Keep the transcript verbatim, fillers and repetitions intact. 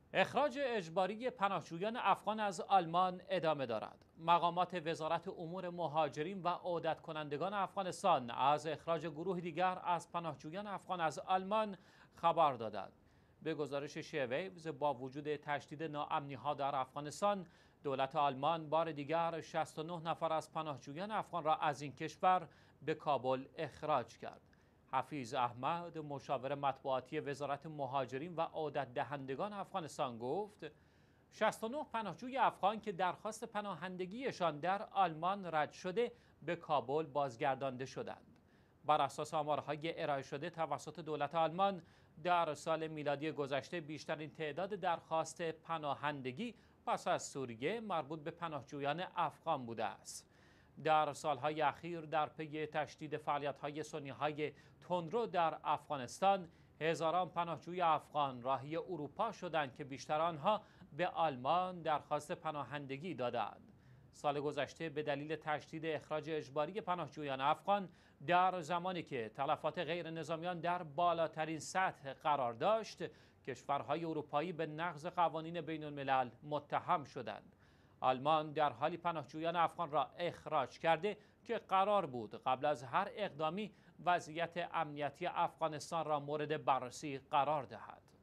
اخراج اجباری پناهجویان افغان از آلمان ادامه دارد. مقامات وزارت امور مهاجرین و عودت کنندگان افغانستان از اخراج گروه دیگر از پناهجویان افغان از آلمان خبر دادند. به گزارش شیویوز، با وجود تشدید ناامنی‌ها در افغانستان، دولت آلمان بار دیگر شصت و نه نفر از پناهجویان افغان را از این کشور به کابل اخراج کرد. حفیظ احمد، مشاور مطبوعاتی وزارت مهاجرین و عودت دهندگان افغانستان، گفت شصت و نه پناهجوی افغان که درخواست پناهندگیشان در آلمان رد شده به کابل بازگردانده شدند. بر اساس آمارهای ارائه شده توسط دولت آلمان، در سال میلادی گذشته بیشترین تعداد درخواست پناهندگی پس از سوریه مربوط به پناهجویان افغان بوده است. در سالهای اخیر در پی تشدید فعالیت‌های سنی‌های تندرو در افغانستان، هزاران پناهجوی افغان راهی اروپا شدند که بیشتر آنها به آلمان درخواست پناهندگی دادند. سال گذشته به دلیل تشدید اخراج اجباری پناهجویان افغان در زمانی که تلفات غیر نظامیان در بالاترین سطح قرار داشت، کشورهای اروپایی به نقض قوانین بین الملل متهم شدند. آلمان در حالی پناهجویان افغان را اخراج کرده که قرار بود قبل از هر اقدامی وضعیت امنیتی افغانستان را مورد بررسی قرار دهد.